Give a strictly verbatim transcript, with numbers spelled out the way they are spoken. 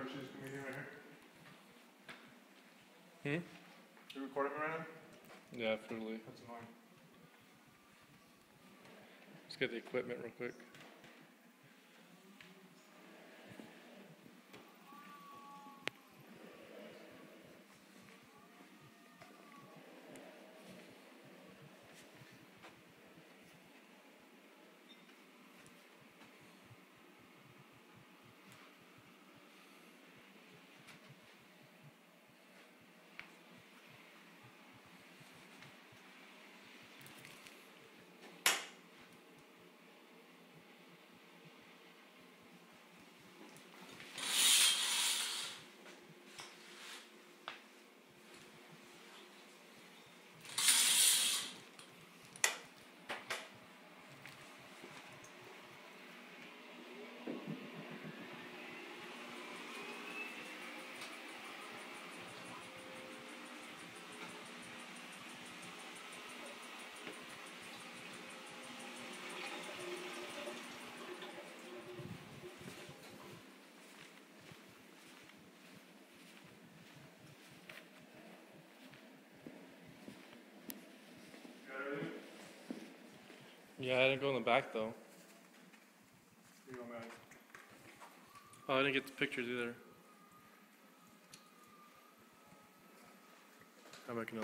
or she's comedian right here. Hmm? You recording me right now? Yeah, absolutely. That's annoying. Let's get the equipment real quick. Yeah, I didn't go in the back though. You go back. Oh, I didn't get the pictures either. I'm making